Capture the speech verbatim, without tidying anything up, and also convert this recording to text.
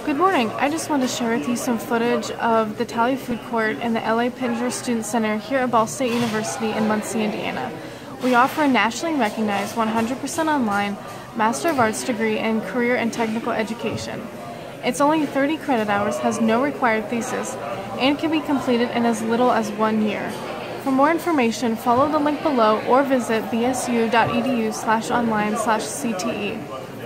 Good morning. I just want to share with you some footage of the Tally Food Court in the L A Pinger Student Center here at Ball State University in Muncie, Indiana. We offer a nationally recognized one hundred percent online Master of Arts degree in Career and Technical Education. It's only thirty credit hours, has no required thesis, and can be completed in as little as one year. For more information, follow the link below or visit b s u dot e d u slash online slash c t e.